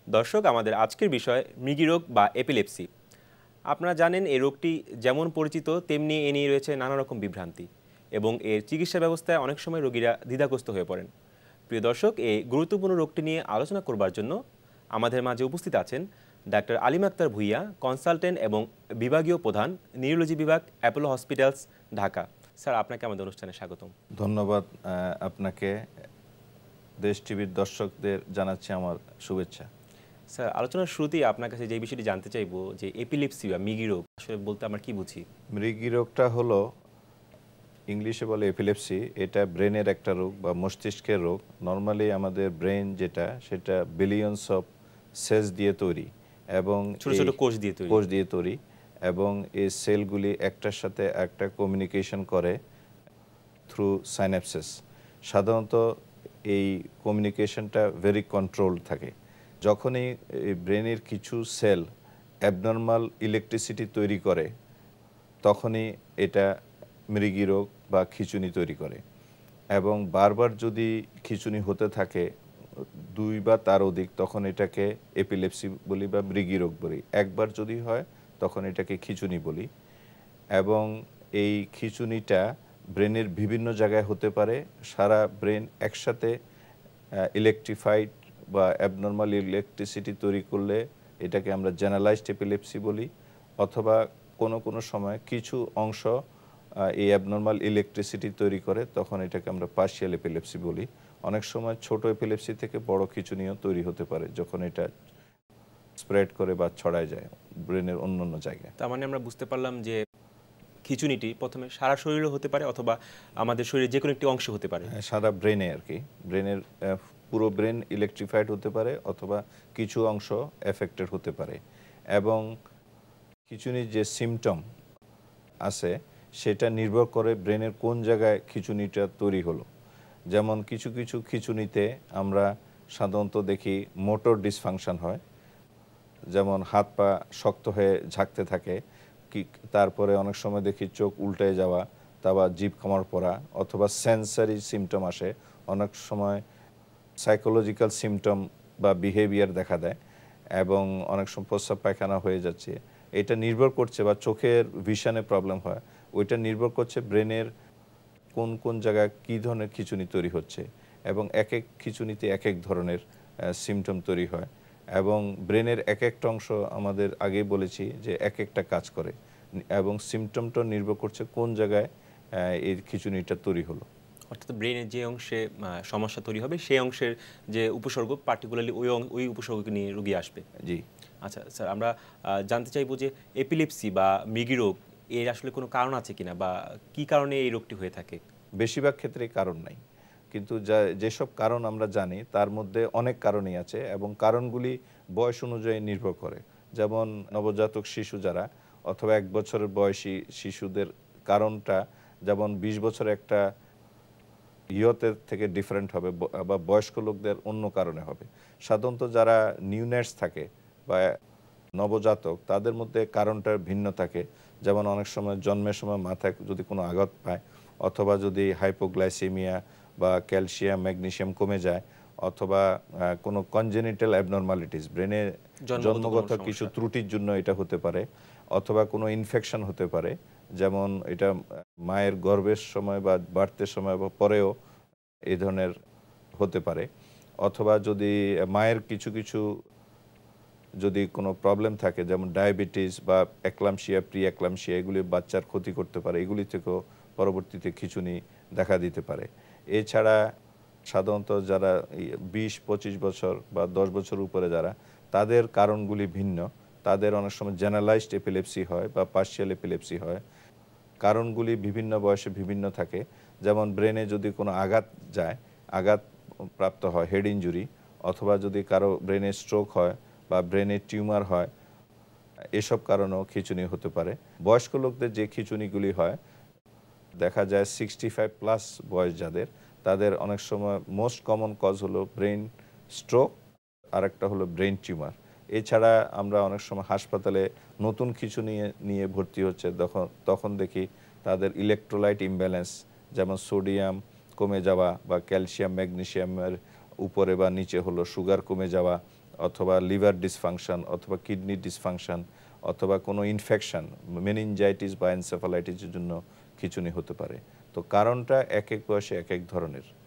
দর্শক, আমাদের আজকের বিষয় মৃগী রোগ বা এপিলেপসি। আপনারা জানেন এই রোগটি যেমন পরিচিত তেমনি এ নিয়ে রয়েছে নানা রকম বিভ্রান্তি এবং এর চিকিৎসা ব্যবস্থায় অনেক সময় রোগীরা দ্বিধাগ্রস্ত হয়ে পড়েন। প্রিয় দর্শক, এই গুরুত্বপূর্ণ রোগটি নিয়ে আলোচনা করবার জন্য আমাদের মাঝে উপস্থিত আছেন ডাক্তার আলিম আক্তার ভূঁইয়া, কনসালটেন্ট এবং বিভাগীয় প্রধান, নিউরোলজি বিভাগ, অ্যাপোলো হসপিটালস, ঢাকা। স্যার, আপনাকে আমাদের অনুষ্ঠানে স্বাগতম। ধন্যবাদ। আপনাকে দেশ টিভির দর্শকদের জানাচ্ছি আমার শুভেচ্ছা। স্যার, আলোচনার শুরুতেই আপনার কাছে যে বিষয়টি জানতে চাইবো যে এপিলেপসি বা মৃগী রোগ আসলে বলতে আমরা কি বুঝি? মৃগী রোগটা হলো, ইংলিশে বলে এপিলেপসি। এটা ব্রেনের একটা রোগ বা মস্তিষ্কের রোগ। নর্মালি আমাদের ব্রেন যেটা, সেটা বিলিয়নস অফ সেলস দিয়ে তৈরি এবং ছোট ছোট কোষ দিয়ে তৈরি এবং এই সেলগুলি একটার সাথে একটা কমিউনিকেশন করে থ্রু সাইন্যাপসেস। সাধারণত এই কমিউনিকেশনটা ভেরি কন্ট্রোল থাকে। যখনই ব্রেনের কিছু সেল অ্যাবনর্মাল ইলেকট্রিসিটি তৈরি করে, তখনই এটা মৃগী রোগ বা খিঁচুনি তৈরি করে। এবং বারবার যদি খিঁচুনি হতে থাকে, 2 বা তার অধিক, তখন এটাকে এপিলেপসি বলি বা মৃগী রোগ বলি। একবার যদি হয় তখন এটাকে খিঁচুনি বলি। এবং এই খিঁচুনিটা ব্রেনের বিভিন্ন জায়গায় হতে পারে। সারা ব্রেন একসাথে ইলেকট্রিফাইড বা অ্যাবনর্মাল ইলেকট্রিসিটি তৈরি করলে এটাকে আমরা জেনারেলাইজড এপিলেপসি বলি। অথবা কোনো সময় কিছু অংশ এই অ্যাবনর্মাল ইলেকট্রিসিটি তৈরি করে, তখন এটাকে আমরা পার্শিয়াল এপিলেপসি বলি। অনেক সময় ছোট এপিলেপসি থেকে বড় খিঁচুনিও তৈরি হতে পারে যখন এটা স্প্রেড করে বা ছড়ায় যায় ব্রেনের অন্য জায়গায়। তার মানে আমরা বুঝতে পারলাম যে খিঁচুনিটি প্রথমে সারা শরীরে হতে পারে অথবা আমাদের শরীরে যে কোনো একটি অংশ হতে পারে। সারা ব্রেনে আর কি, ব্রেনের পুরো ব্রেন ইলেকট্রিফাইড হতে পারে অথবা কিছু অংশ এফেক্টেড হতে পারে। এবং খিঁচুনির যে সিমটম আছে সেটা নির্ভর করে ব্রেনের কোন জায়গায় খিঁচুনিটা তৈরি হলো। যেমন কিছু খিঁচুনিতে আমরা সাধারণত দেখি মোটর ডিসফাংশন হয়, যেমন হাত পা শক্ত হয়ে ঝাঁকতে থাকে। তারপরে অনেক সময় দেখি চোখ উল্টে যাওয়া, তারপর জিভ খামার পড়া, অথবা সেন্সারি সিমটম আসে। অনেক সময় সাইকোলজিক্যাল সিমটম বা বিহেভিয়ার দেখা দেয় এবং অনেক সময় প্রস্রাব পায়খানা হয়ে যাচ্ছে। এটা নির্ভর করছে, বা চোখের ভিশনে প্রবলেম হয়, ওইটা নির্ভর করছে ব্রেনের কোন জায়গায় কী ধরনের খিঁচুনি তৈরি হচ্ছে। এবং এক খিঁচুনিতে এক ধরনের সিমটম তৈরি হয় এবং ব্রেনের একটা অংশ আমাদের আগেই বলেছি যে একটা কাজ করে এবং সিমটমটা নির্ভর করছে কোন জায়গায় এই খিঁচুনিটা তৈরি হলো। অর্থাৎ ব্রেনের যে অংশে সমস্যা তৈরি হবে সেই অংশের যে উপসর্গ, পার্টিকুলারলি ওই উপসর্গ নিয়ে রোগী আসবে। জি আচ্ছা স্যার, আমরা জানতে চাইবো যে এপিলেপসি বা মৃগী রোগ এর আসলে কোনো কারণ আছে কিনা বা কি কারণে এই রোগটি হয়ে থাকে? বেশিরভাগ ক্ষেত্রেই কারণ নাই, কিন্তু যেসব কারণ আমরা জানি তার মধ্যে অনেক কারণই আছে এবং কারণগুলি বয়স অনুযায়ী নির্ভর করে। যেমন নবজাতক শিশু যারা অথবা 1 বছরের বয়সী শিশুদের কারণটা যেমন 20 বছর একটা ইয়তের থেকে ডিফারেন্ট হবে বা বয়স্ক লোকদের অন্য কারণে হবে। সাধারণত যারা নিউনেটস থাকে বা নবজাতক, তাদের মধ্যে কারণটা ভিন্ন থাকে। যেমন অনেক সময় জন্মের সময় মাথায় যদি কোনো আঘাত পায়, অথবা যদি হাইপোগ্লাইসেমিয়া বা ক্যালসিয়াম ম্যাগনেসিয়াম কমে যায়, অথবা কোনো কনজেনিটাল অ্যাবনর্মালিটিস, ব্রেনে জন্মগত কিছু ত্রুটির জন্য এটা হতে পারে, অথবা কোনো ইনফেকশন হতে পারে। যেমন এটা মায়ের গর্ভের সময় বা বার্থের সময় বা পরেও এই ধরনের হতে পারে। অথবা যদি মায়ের কিছু যদি কোনো প্রবলেম থাকে, যেমন ডায়াবেটিস বা অ্যাক্লামশিয়া, প্রি অ্যাক্লামশিয়া, এগুলি বাচ্চার ক্ষতি করতে পারে। এগুলি থেকেও পরবর্তীতে খিঁচুনি দেখা দিতে পারে। এছাড়া সাধারণত যারা 20-25 বছর বা 10 বছর উপরে যারা, তাদের কারণগুলি ভিন্ন। তাদের অনেক সময় জেনারেলাইজড এপিলেপসি হয় বা পার্শিয়াল এপিলেপসি হয়। কারণগুলি বিভিন্ন বয়সে বিভিন্ন থাকে। যেমন ব্রেনে যদি কোনো আঘাত প্রাপ্ত হয়, হেড ইনজুরি, অথবা যদি কারো ব্রেনে স্ট্রোক হয় বা ব্রেনে টিউমার হয়, এসব কারণেও খিঁচুনি হতে পারে। বয়স্ক লোকদের যে খিঁচুনিগুলি হয় দেখা যায় 65+ বয়স যাদের, তাদের অনেক সময় মোস্ট কমন কজ হলো ব্রেন স্ট্রোক, আর একটা হলো ব্রেন টিউমার। এছাড়া আমরা অনেক সময় হাসপাতালে নতুন খিঁচুনি নিয়ে ভর্তি হচ্ছে, তখন দেখি তাদের ইলেকট্রোলাইট ইমব্যালেন্স, যেমন সোডিয়াম কমে যাওয়া বা ক্যালসিয়াম ম্যাগনেসিয়ামের উপরে বা নিচে হলো, সুগার কমে যাওয়া, অথবা লিভার ডিসফাংশন অথবা কিডনি ডিসফাংশন অথবা কোনো ইনফেকশন মেনিনজাইটিস বা এনসেফালাইটিসের জন্য খিঁচুনি হতে পারে। তো কারণটা এক এক বয়সে এক এক ধরনের।